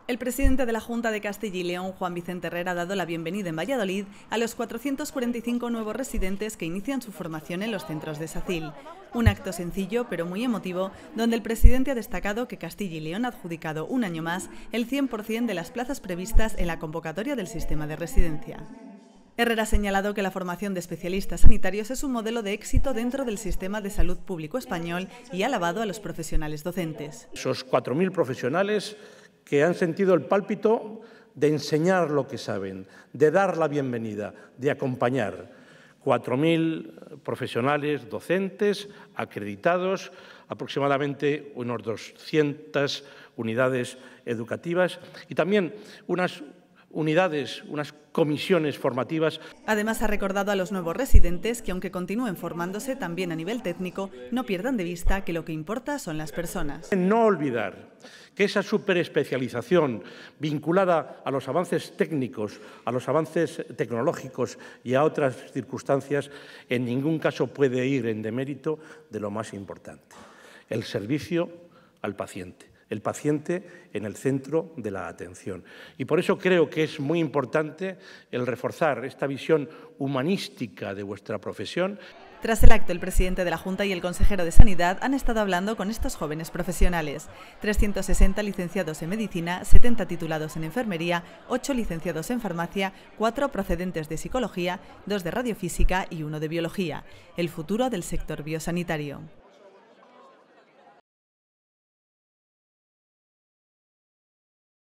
El presidente de la Junta de Castilla y León, Juan Vicente Herrera, ha dado la bienvenida en Valladolid a los 445 nuevos residentes que inician su formación en los centros de SACIL. Un acto sencillo pero muy emotivo, donde el presidente ha destacado que Castilla y León ha adjudicado un año más el 100% de las plazas previstas en la convocatoria del sistema de residencia. Herrera ha señalado que la formación de especialistas sanitarios es un modelo de éxito dentro del sistema de salud público español y ha alabado a los profesionales docentes. Esos 4.000 profesionales que han sentido el pálpito de enseñar lo que saben, de dar la bienvenida, de acompañar. 4.000 profesionales docentes acreditados, aproximadamente unos 200 unidades educativas y también unas unidades, unas comisiones formativas. Además, ha recordado a los nuevos residentes que, aunque continúen formándose también a nivel técnico, no pierdan de vista que lo que importa son las personas. No olvidar que esa superespecialización vinculada a los avances técnicos, a los avances tecnológicos y a otras circunstancias, en ningún caso puede ir en demérito de lo más importante: el servicio al paciente. El paciente en el centro de la atención. Y por eso creo que es muy importante el reforzar esta visión humanística de vuestra profesión. Tras el acto, el presidente de la Junta y el consejero de Sanidad han estado hablando con estos jóvenes profesionales. 360 licenciados en Medicina, 70 titulados en Enfermería, 8 licenciados en Farmacia, 4 procedentes de Psicología, 2 de Radiofísica y 1 de Biología. El futuro del sector biosanitario.